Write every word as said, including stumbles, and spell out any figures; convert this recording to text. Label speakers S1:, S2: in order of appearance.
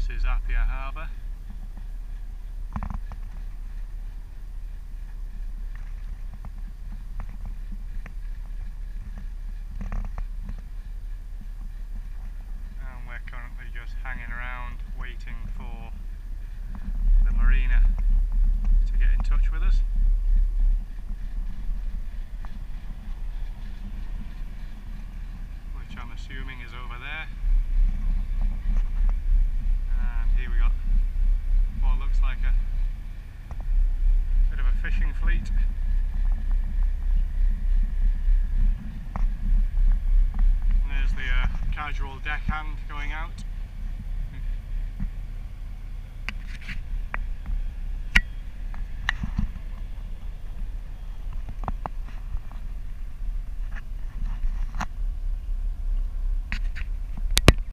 S1: is Apia Harbour. And we're currently just hanging around waiting for the marina to get in touch with us. Which I'm assuming is over there. And here we got what looks like a bit of a fishing fleet. And there's the uh, casual deckhand going out.